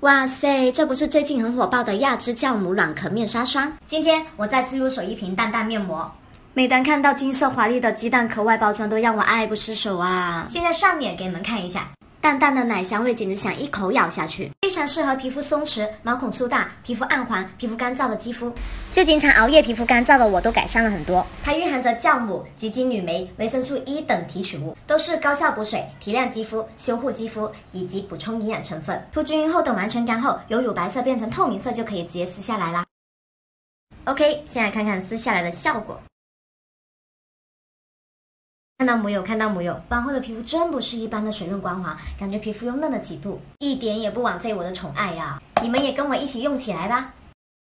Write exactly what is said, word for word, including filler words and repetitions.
哇塞，这不是最近很火爆的亚之酵母软壳面纱霜？ 今天我再次入手一瓶淡淡面膜， 每当看到金色华丽的鸡蛋壳外包装，都让我爱不释手啊！ 现在上脸给你们看一下， 淡淡的奶香味，简直想一口咬下去。 非常适合皮肤松弛、毛孔粗大、皮肤暗黄、皮肤干燥的肌肤。就经常熬夜、皮肤干燥的我都改善了很多。它蕴含着酵母及金缕梅、维生素 E 等提取物，都是高效补水、提亮肌肤、修护肌肤以及补充营养成分。涂均匀后等完全干后，由乳白色变成透明色就可以直接撕下来啦。OK， 现在看看撕下来的效果。看到没有？看到没有？完后的皮肤真不是一般的水润光滑，感觉皮肤又嫩了几度，一点也不枉费我的宠爱呀！你们也跟我一起用起来吧！